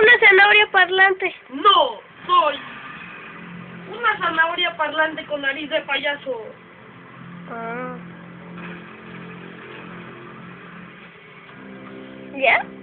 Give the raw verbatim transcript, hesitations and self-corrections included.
una zanahoria parlante. No, soy una zanahoria parlante con nariz de payaso. Ah. ¿Ya?